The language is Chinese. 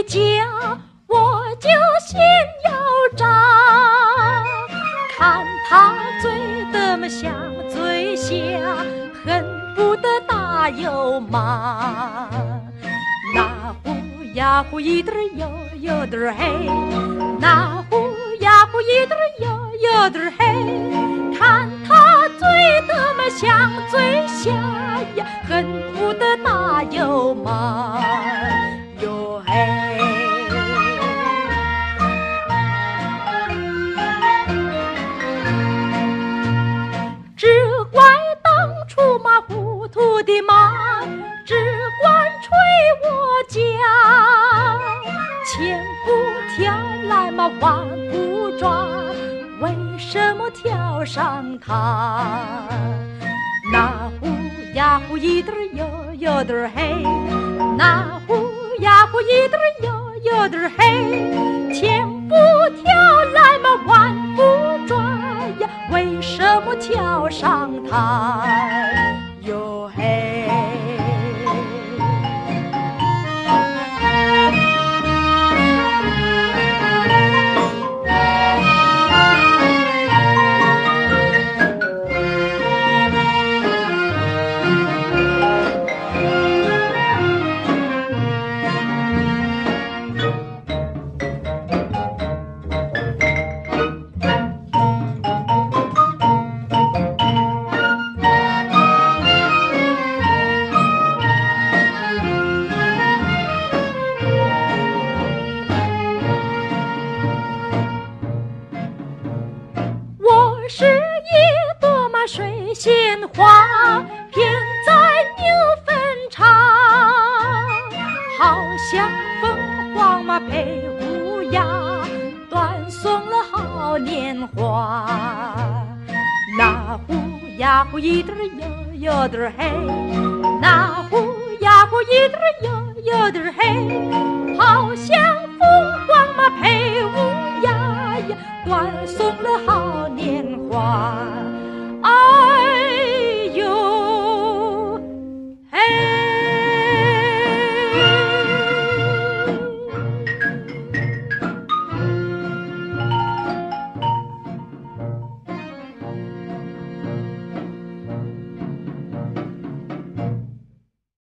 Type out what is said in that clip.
家，我就心要扎。看他醉得么像醉虾，恨不得打有骂。那呼呀呼一点哟有点黑，那呼呀呼一点哟有点黑。看他醉得么像醉虾呀，恨不得打有骂哟嘿。只怪当初马糊涂的马，只管吹我家，前不跳来嘛弯不抓，为什么跳上它？那呼呀呼一点哟有点黑，那呼呀呼一点哟有点黑，前不跳来嘛弯不抓呀，为什么跳上它哟嘿？是一朵嘛水仙花，偏在牛粪场，好像凤凰嘛配乌鸦，断送了好年华。那呼呀呼一点哟有点黑，那呼呀呼一点哟有点黑，